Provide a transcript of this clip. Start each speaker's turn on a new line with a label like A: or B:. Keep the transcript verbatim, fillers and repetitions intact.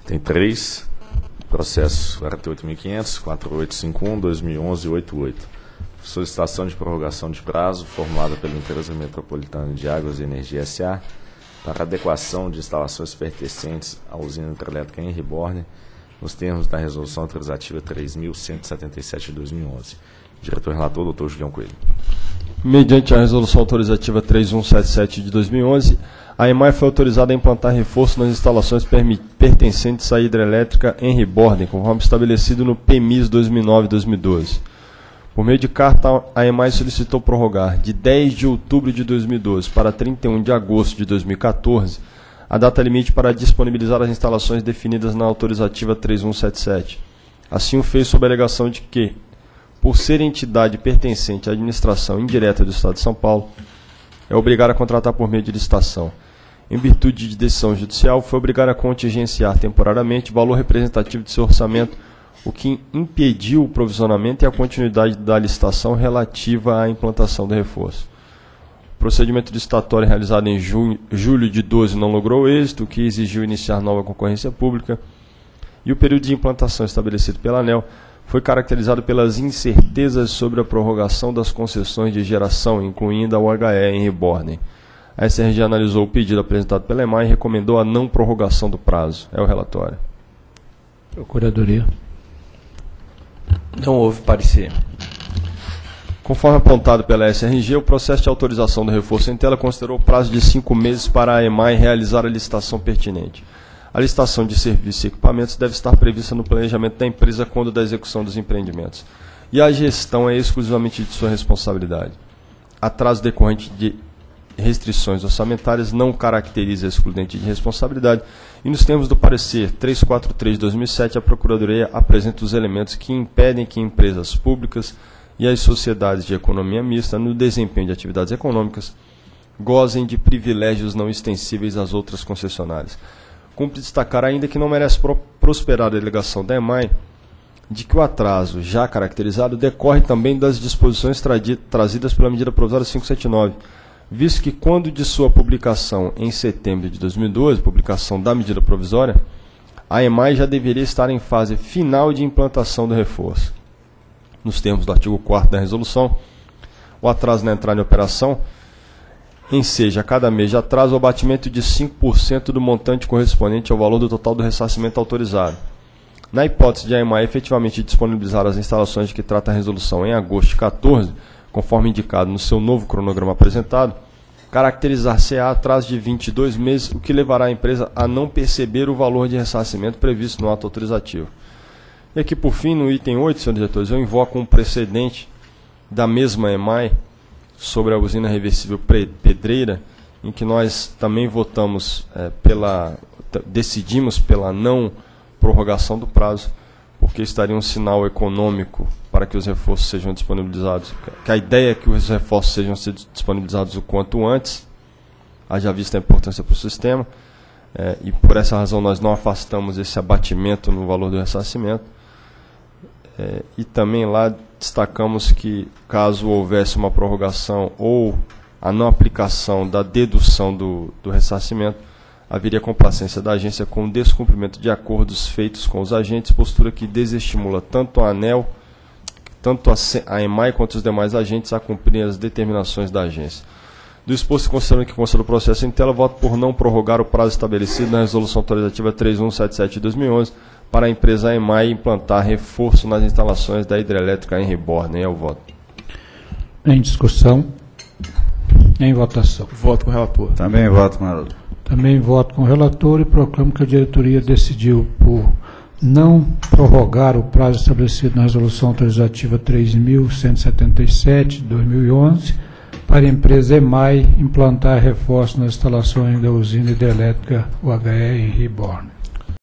A: Tem três processos: quarenta e oito mil e quinhentos, quatro mil oitocentos e cinquenta e um, dois mil e onze e oitenta e oito. Solicitação de prorrogação de prazo formulada pela Empresa Metropolitana de Águas e Energia S A para adequação de instalações pertencentes à usina hidrelétrica Henry Borne, nos termos da Resolução Autorizativa três mil cento e setenta e sete de dois mil e onze. Diretor relator, doutor Julião Coelho.
B: Mediante a Resolução Autorizativa três mil cento e setenta e sete de dois mil e onze, a EMAI foi autorizada a implantar reforço nas instalações pertencentes à hidrelétrica Henry Borne, conforme estabelecido no P M I S dois mil e nove a dois mil e doze. Por meio de carta, a EMAI solicitou prorrogar de dez de outubro de dois mil e doze para trinta e um de agosto de dois mil e quatorze a data limite para disponibilizar as instalações definidas na autorizativa três mil cento e setenta e sete. Assim o fez sob a alegação de que, por ser entidade pertencente à administração indireta do Estado de São Paulo, é obrigada a contratar por meio de licitação. Em virtude de decisão judicial, foi obrigada a contingenciar temporariamente o valor representativo de seu orçamento, o que impediu o provisionamento e a continuidade da licitação relativa à implantação do reforço. O procedimento licitatório realizado em junho, julho de doze não logrou êxito, o que exigiu iniciar nova concorrência pública, e o período de implantação estabelecido pela ANEEL foi caracterizado pelas incertezas sobre a prorrogação das concessões de geração, incluindo a U H E em Reborn. A S R G analisou o pedido apresentado pela EMAI e recomendou a não prorrogação do prazo. É o relatório.
C: Procuradoria.
D: Não houve parecer.
B: Conforme apontado pela S R G, o processo de autorização do reforço em tela considerou o prazo de cinco meses para a EMAI realizar a licitação pertinente. A licitação de serviços e equipamentos deve estar prevista no planejamento da empresa quando da execução dos empreendimentos. E a gestão é exclusivamente de sua responsabilidade. Atraso decorrente de restrições orçamentárias não caracteriza excludente de responsabilidade e, nos termos do parecer trezentos e quarenta e três de dois mil e sete, a Procuradoria apresenta os elementos que impedem que empresas públicas e as sociedades de economia mista, no desempenho de atividades econômicas, gozem de privilégios não extensíveis às outras concessionárias. Cumpre destacar ainda que não merece pro prosperar a alegação da EMAI de que o atraso já caracterizado decorre também das disposições trazidas pela medida provisória quinhentos e setenta e nove, visto que quando de sua publicação em setembro de dois mil e doze, publicação da medida provisória, a EMAI já deveria estar em fase final de implantação do reforço. Nos termos do artigo quarto da resolução, o atraso na entrada em operação enseja a cada mês de atraso o abatimento de cinco por cento do montante correspondente ao valor do total do ressarcimento autorizado. Na hipótese de a EMAI efetivamente disponibilizar as instalações de que trata a resolução em agosto de quatorze, conforme indicado no seu novo cronograma apresentado, caracterizar-se-á atraso de vinte e dois meses, o que levará a empresa a não perceber o valor de ressarcimento previsto no ato autorizativo. E aqui, por fim, no item oito, senhores diretores, eu invoco um precedente da mesma EMAI sobre a usina reversível Pedreira, em que nós também votamos é, pela, decidimos pela não prorrogação do prazo, porque estaria um sinal econômico para que os reforços sejam disponibilizados, que a ideia é que os reforços sejam disponibilizados o quanto antes, haja vista a importância para o sistema, é, e por essa razão nós não afastamos esse abatimento no valor do ressarcimento. É, e também lá destacamos que, caso houvesse uma prorrogação ou a não aplicação da dedução do, do ressarcimento, haveria complacência da agência com o descumprimento de acordos feitos com os agentes, postura que desestimula tanto a ANEEL, tanto a, a EMAI quanto os demais agentes a cumprirem as determinações da agência. Do exposto, considerando que consta do processo em tela, voto por não prorrogar o prazo estabelecido na Resolução Autorizativa três mil cento e setenta e sete de dois mil e onze para a empresa EMAI implantar reforço nas instalações da hidrelétrica em Reborn. É o voto.
C: Em discussão. Em votação.
D: Voto com o relator.
E: Também voto com o relator.
C: Também voto com o relator e proclamo que a diretoria decidiu por não prorrogar o prazo estabelecido na Resolução Autorizativa três mil cento e setenta e sete de dois mil e onze para a empresa EMAI implantar reforço nas instalações da usina hidrelétrica U H E em Reborn.